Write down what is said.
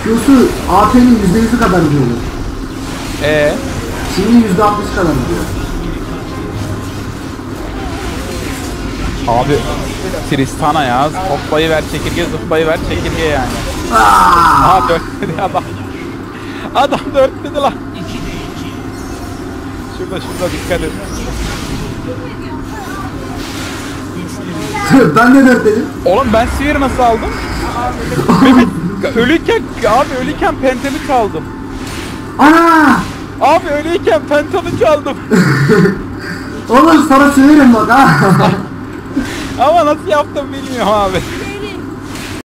Q'su AP'nin %100'ü kadar diyordu. Şimdi %60 kadar diyor. Abi Tristana ya. Hoplayıver çekirge, zıplayıver çekirge yani. Aa! Aha dörtledi adam. Adam dörtledi lan. Şurada dikkat et. Ben de dört dedim. Oğlum ben Sivir nasıl aldım? ölüyken pentemi çaldım. Ana! Abi ölüyken pentemi çaldım. Oğlum sana söylerim bak ha. Ama nasıl yaptım bilmiyorum abi.